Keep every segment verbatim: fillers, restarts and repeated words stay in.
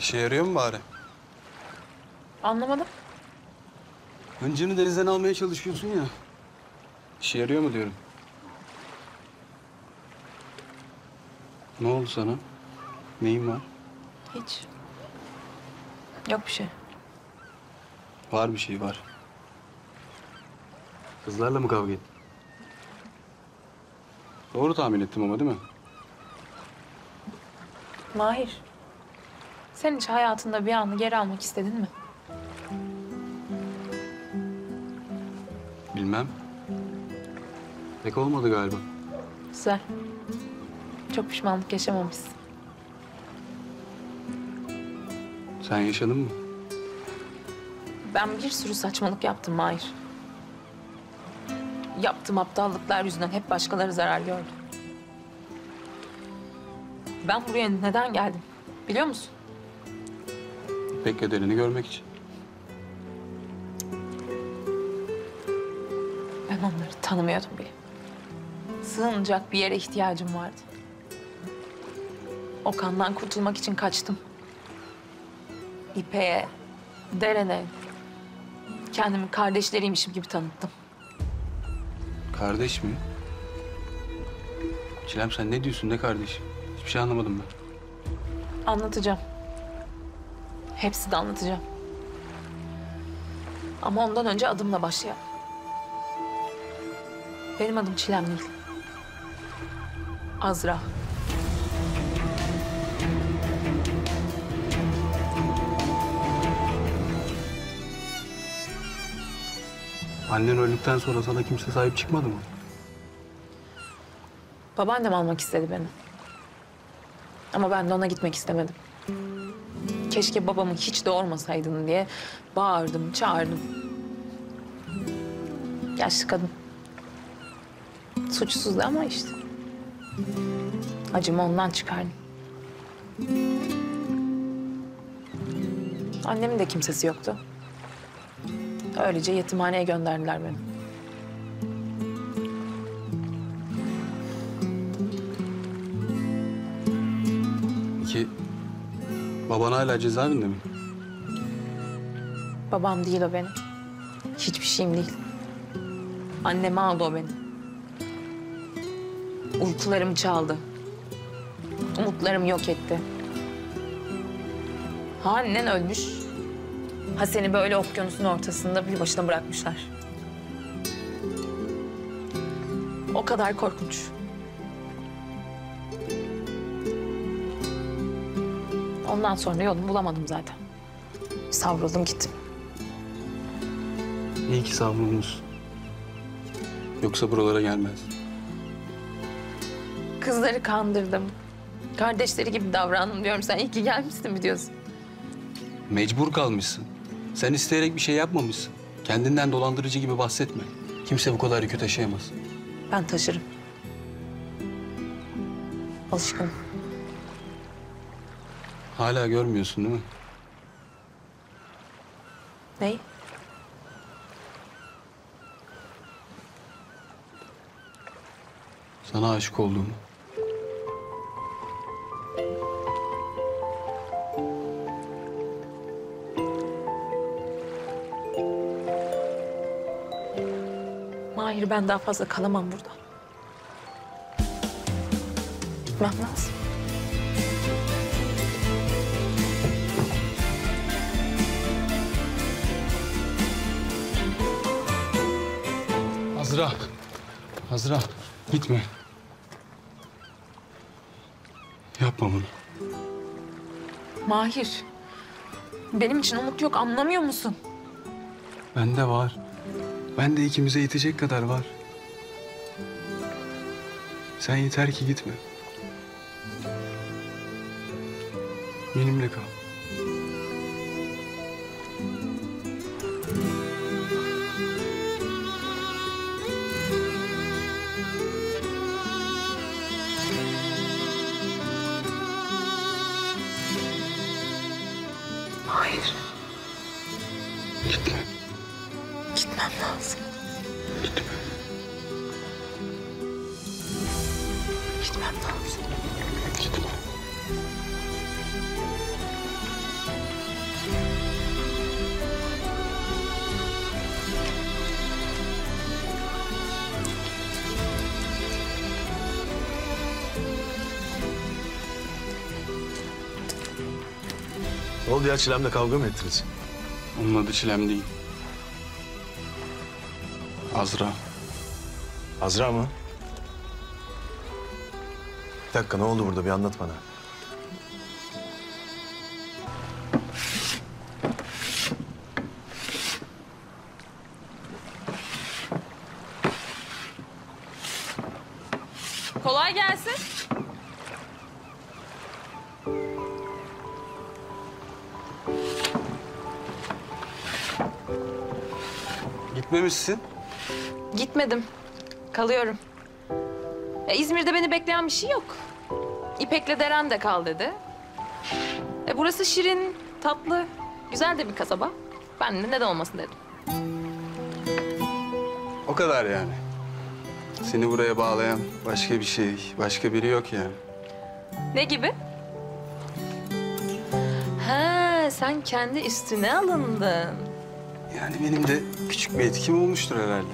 İşe yarıyor mu bari? Anlamadım. Hıncını denizden almaya çalışıyorsun ya. İşe yarıyor mu diyorum. Ne oldu sana? Neyin var? Hiç. Yok bir şey. Var bir şey var. Kızlarla mı kavga ettin? Doğru tahmin ettim ama değil mi? Mahir. Sen hiç hayatında bir anı geri almak istedin mi? Bilmem. Pek olmadı galiba. Güzel. Çok pişmanlık yaşamamışsın. Sen yaşadın mı? Ben bir sürü saçmalık yaptım Mahir. Yaptığım aptallıklar yüzünden hep başkaları zarar gördü. Ben buraya neden geldim biliyor musun? İpek kaderini görmek için. Ben onları tanımıyordum bile. Sığınacak bir yere ihtiyacım vardı. Okan'dan kurtulmak için kaçtım. İpek'e, Deren'e kendimi kardeşleriymişim gibi tanıttım. Kardeş mi? Çilem sen ne diyorsun, ne kardeş? Hiçbir şey anlamadım ben. Anlatacağım. Hepsi de anlatacağım. Ama ondan önce adımla başlayalım. Benim adım Çilem değil. Azra. Annen öldükten sonra sana kimse sahip çıkmadı mı? Babaannem almak istedi beni. Ama ben de ona gitmek istemedim. Keşke babamı hiç doğurmasaydın diye bağırdım, çağırdım. Yaşlı kadın. Suçsuzdu ama işte. Acımı ondan çıkardım. Annemin de kimsesi yoktu. Öylece yetimhaneye gönderdiler beni. Peki baban hala cezaevinde mi? Babam değil o benim. Hiçbir şeyim değil. Annemi aldı o beni. Uykularımı çaldı. Umutlarımı yok etti. Ha annen ölmüş. Ha seni böyle okyanusun ortasında bir başına bırakmışlar. O kadar korkunç. Ondan sonra yolumu bulamadım zaten. Savruldum gittim. İyi ki savrulmuşsun. Yoksa buralara gelmez. Kızları kandırdım. Kardeşleri gibi davrandım diyorum. Sen iyi ki gelmişsin mi diyorsun? Mecbur kalmışsın. Sen isteyerek bir şey yapmamışsın. Kendinden dolandırıcı gibi bahsetme. Kimse bu kadar yükü taşıyamaz. Ben taşırım. Alışkınım. Hala görmüyorsun değil mi? Ney? Sana aşık olduğumu. Mahir ben daha fazla kalamam burada. Gitmem lazım. Azra. Azra gitme. Yapma bunu. Mahir. Benim için umut yok anlamıyor musun? Bende var. Bende ikimize yetecek kadar var. Sen yeter ki gitme. Benimle kal. Hayır. Gitme. Gitmem lazım. Gitme. Gitmem lazım. Gitme. Ne oldu ya, Çilem'le kavga mı ettiniz? Onun adı Çilem değil. Azra. Azra mı? Bir dakika, ne oldu burada, bir anlat bana. Kolay gelsin. Gitmemişsin. Gitmedim. Kalıyorum. E, İzmir'de beni bekleyen bir şey yok. İpek'le Deren de kal dedi. E, burası şirin, tatlı, güzel de bir kasaba. Ben de neden olmasın dedim. O kadar yani. Seni buraya bağlayan başka bir şey, başka biri yok yani. Ne gibi? Ha, sen kendi üstüne alındın. Yani benim de küçük bir etkim olmuştur herhalde.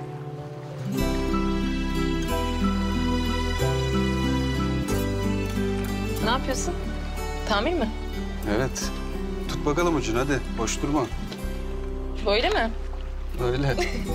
Ne yapıyorsun? Tamir mi? Evet. Tut bakalım ucunu hadi. Boş durma. Böyle mi? Öyle.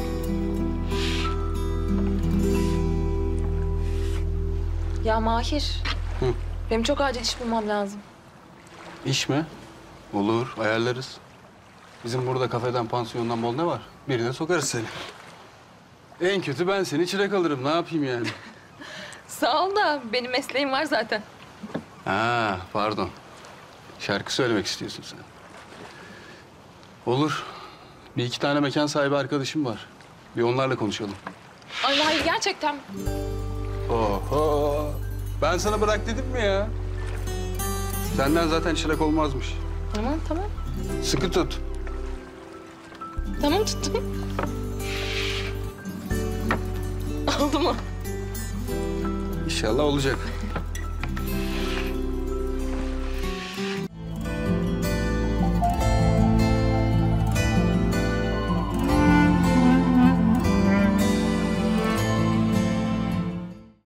Ya Mahir, Hı. benim çok acil iş bulmam lazım. İş mi? Olur, ayarlarız. Bizim burada kafeden, pansiyondan bol ne var? Birine sokarız seni. En kötü ben seni çırak alırım. Ne yapayım yani? Sağ ol da benim mesleğim var zaten. Ha, pardon. Şarkı söylemek istiyorsun sen. Olur. Bir iki tane mekan sahibi arkadaşım var. Bir onlarla konuşalım. Ay Mahir gerçekten. Oho. Ben sana bırak dedim mi ya? Senden zaten çırak olmazmış. Tamam tamam. Sıkı tut. Tamam tuttum. Oldu mu? İnşallah olacak.